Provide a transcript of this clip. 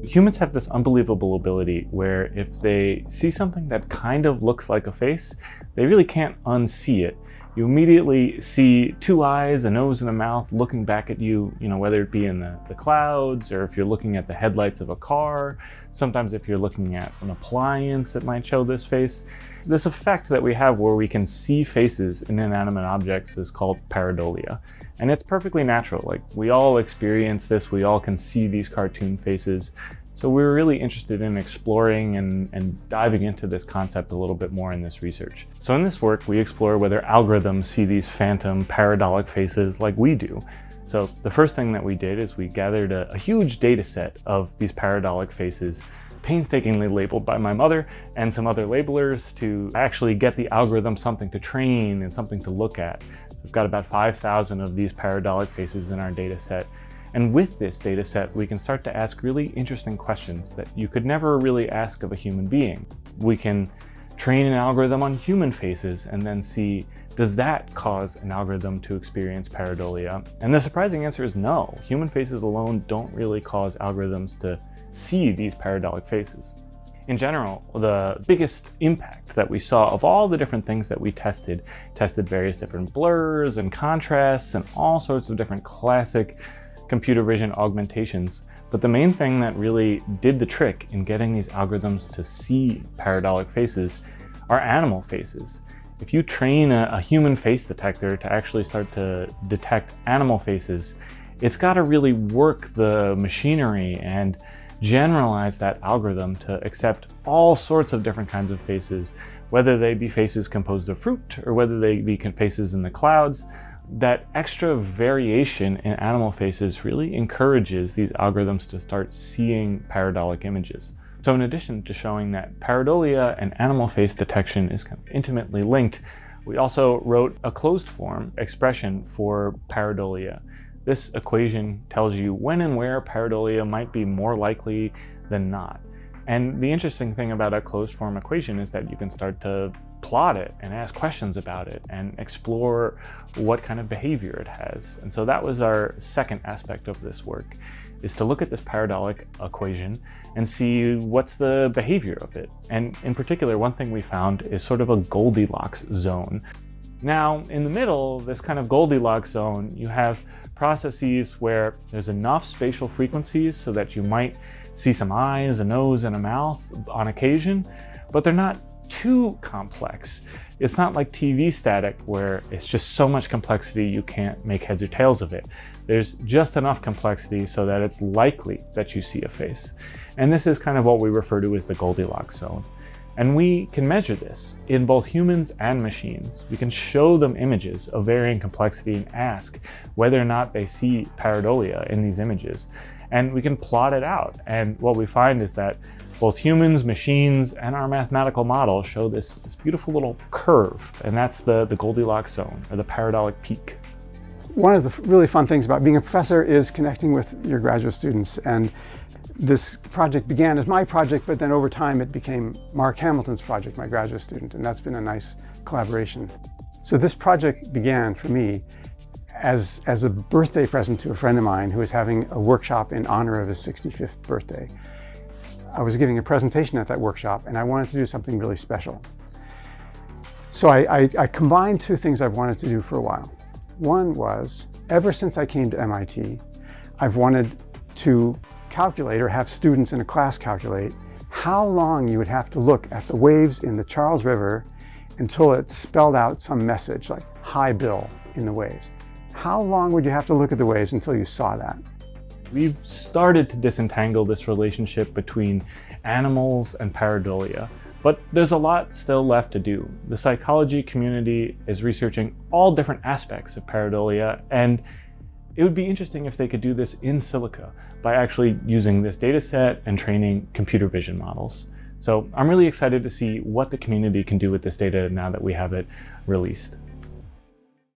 Humans have this unbelievable ability where if they see something that kind of looks like a face, they really can't unsee it. You immediately see two eyes, a nose, and a mouth looking back at you, whether it be in the clouds or if you're looking at the headlights of a car. Sometimes if you're looking at an appliance, it might show this face. This effect that we have where we can see faces in inanimate objects is called pareidolia. And it's perfectly natural. Like, we all experience this, we all can see these cartoon faces. So we were really interested in exploring and diving into this concept a little bit more in this research. So in this work, we explore whether algorithms see these phantom pareidotic faces like we do. So the first thing that we did is we gathered a huge data set of these pareidotic faces, painstakingly labeled by my mother and some other labelers to actually get the algorithm something to train and something to look at. We've got about 5,000 of these pareidotic faces in our data set. And with this data set, we can start to ask really interesting questions that you could never really ask of a human being. We can train an algorithm on human faces and then see, does that cause an algorithm to experience pareidolia? And the surprising answer is no. Human faces alone don't really cause algorithms to see these pareidotic faces. In general, the biggest impact that we saw of all the different things that we tested various different blurs and contrasts and all sorts of different classic computer vision augmentations. But the main thing that really did the trick in getting these algorithms to see pareidotic faces are animal faces. If you train a human face detector to actually start to detect animal faces, it's got to really work the machinery and generalize that algorithm to accept all sorts of different kinds of faces, whether they be faces composed of fruit or whether they be faces in the clouds. That extra variation in animal faces really encourages these algorithms to start seeing pareidotic images. So in addition to showing that pareidolia and animal face detection is kind of intimately linked, we also wrote a closed form expression for pareidolia. This equation tells you when and where pareidolia might be more likely than not. And the interesting thing about a closed form equation is that you can start to plot it and ask questions about it and explore what kind of behavior it has. And so that was our second aspect of this work, is to look at this pareidotic equation and see what's the behavior of it. And in particular, one thing we found is sort of a Goldilocks zone. Now, in the middle, this kind of Goldilocks zone, you have processes where there's enough spatial frequencies so that you might see some eyes, a nose, and a mouth on occasion, but they're not too complex. It's not like TV static where it's just so much complexity you can't make heads or tails of it. There's just enough complexity so that it's likely that you see a face. And this is kind of what we refer to as the Goldilocks zone. And we can measure this in both humans and machines. We can show them images of varying complexity and ask whether or not they see pareidolia in these images. And we can plot it out. And what we find is that both humans, machines, and our mathematical model show this beautiful little curve. And that's the Goldilocks zone, or the pareidotic peak. One of the really fun things about being a professor is connecting with your graduate students. And this project began as my project, but then over time it became Mark Hamilton's project, my graduate student, and that's been a nice collaboration. So this project began for me as a birthday present to a friend of mine who was having a workshop in honor of his 65th birthday. I was giving a presentation at that workshop and I wanted to do something really special. So I combined two things I've wanted to do for a while. One was, ever since I came to MIT, I've wanted to calculate, or have students in a class calculate, how long you would have to look at the waves in the Charles River until it spelled out some message like "Hi Bill" in the waves. How long would you have to look at the waves until you saw that? We've started to disentangle this relationship between animals and pareidolia, but there's a lot still left to do. The psychology community is researching all different aspects of pareidolia, and it would be interesting if they could do this in silico by actually using this data set and training computer vision models. So I'm really excited to see what the community can do with this data now that we have it released.